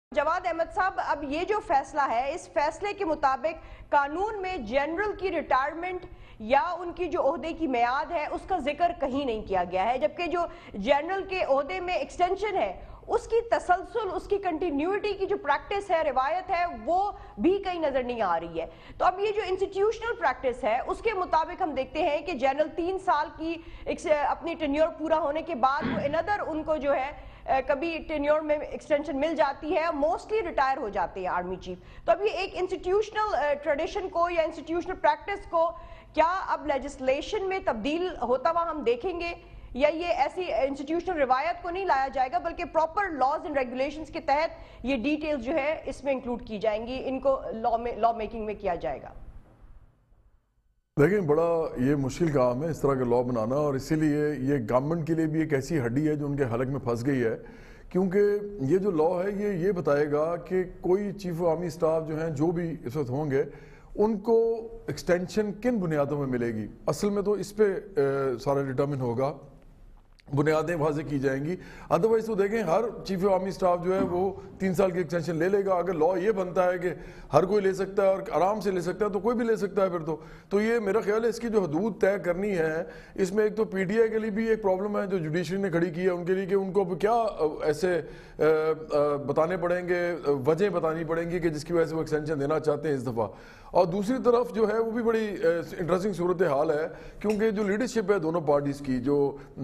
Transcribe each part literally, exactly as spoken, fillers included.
جواد احمد صاحب، اب یہ جو فیصلہ ہے اس فیصلے کے مطابق قانون میں جنرل کی ریٹائرمنٹ یا ان کی جو عہدے کی میعاد ہے اس کا ذکر کہیں نہیں کیا گیا ہے، جبکہ جو جنرل کے عہدے میں ایکسٹینشن ہے اس کی تسلسل، اس کی کنٹینیوٹی کی جو پریکٹس ہے، روایت ہے، وہ بھی کہیں نظر نہیں آ رہی ہے۔ تو اب یہ جو انسٹیٹیوشنل پریکٹس ہے اس کے مطابق ہم دیکھتے ہیں کہ جنرل تین سال کی اپنی ٹینیور پورا ہونے کے بعد وہ اندر ان کو جو ہے کبھی ٹینیور میں ایکسٹینشن مل جاتی ہے، موسٹلی ریٹائر ہو جاتے ہیں آرمی چیف۔ تو اب یہ ایک انسٹیٹیوشنل ٹریڈیشن کو یا انسٹیٹیوشنل پریکٹس کو کیا اب لیجسلیشن میں تبدیل ہوتا ہوا ہم دیکھیں گے، یا یہ ایسی انسٹیٹیوشنل روایت کو نہیں لایا جائے گا بلکہ پراپر لاز اینڈ ریگولیشنز کے تحت یہ ڈیٹیلز جو ہے اس میں انکلوڈ کی جائیں گی، ان کو لا میکنگ میں کیا جائے گا؟ دیکھیں، بڑا یہ مشکل کام ہے اس طرح کا لا بنانا، اور اسی لیے یہ گورنمنٹ کے لیے بھی ایک ایسی ہڈی ہے جو ان کے حلق میں پھنس گئی ہے، کیونکہ یہ جو لا ہے یہ یہ بتائے گا کہ کوئی چیف آرمی سٹاف جو ہیں جو بھی اس وقت ہوں گے ان کو ایکسٹینشن کن بنیادوں میں ملے گی۔ اصل میں تو اس پہ سارا ڈٹرمن ہوگا، بنیادیں واضح کی جائیں گی۔ ادروائز تو دیکھیں ہر چیف آرمی سٹاف جو ہے وہ تین سال کی ایکسٹینشن لے لے گا۔ اگر لا یہ بنتا ہے کہ ہر کوئی لے سکتا ہے اور آرام سے لے سکتا ہے تو کوئی بھی لے سکتا ہے پھر تو تو یہ میرا خیال ہے اس کی جو حدود طے کرنی ہے، اس میں ایک تو پی ڈی آئی کے لیے بھی ایک پرابلم ہے جو جوڈیشری نے کھڑی کی ہے ان کے لیے، کہ ان کو کیا ایسے بتانے پڑیں گے، وجہ بتانی پڑیں گی کہ جس کی وجہ سے وہ ایکسٹینشن دینا چاہتے ہیں اس دفعہ۔ اور دوسری طرف جو ہے وہ بھی بڑی انٹرسٹنگ صورتحال ہے، کیونکہ جو لیڈرشپ ہے دونوں پارٹیز کی، جو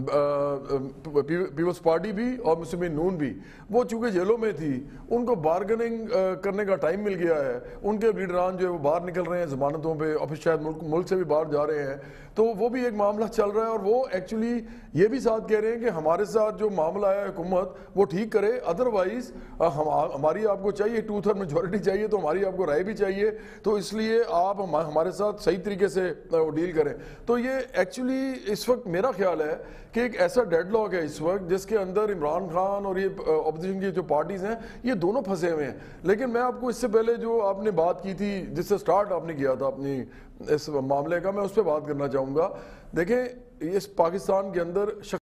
پیپلز پارٹی بھی اور مسلم نون بھی، وہ چونکہ جیلوں میں تھی ان کو بارگننگ کرنے کا ٹائم مل گیا ہے، ان کے لیڈران جو ہے وہ باہر نکل رہے ہیں ضمانتوں پہ اور پھر شاید ملک ملک سے بھی باہر جا رہے ہیں، تو وہ بھی ایک معاملہ چل رہا ہے۔ اور وہ ایکچولی یہ بھی ساتھ کہہ رہے ہیں کہ ہمارے ساتھ جو معاملہ ہے حکومت وہ ٹھیک کرے، ادروائز ہماری آپ کو چاہیے ٹو تھرڈ میجورٹی چاہیے تو ہماری آپ کو رائے بھی چاہیے، تو اس لیے آپ ہمارے ساتھ صحیح طریقے سے ڈیل کریں۔ تو یہ ایکچولی اس وقت میرا خیال ہے کہ ایک ایسا ڈیڈ لاک ہے اس وقت جس کے اندر عمران خان اور یہ اپوزیشن کی جو پارٹیز ہیں یہ دونوں پھنسے ہوئے ہیں۔ لیکن میں آپ کو اس سے پہلے جو آپ نے بات کی تھی، جس سے سٹارٹ آپ نے کیا تھا اپنی اس معاملے کا، میں اس پہ بات کرنا چاہوں گا۔ دیکھیں، اس پاکستان کے اندر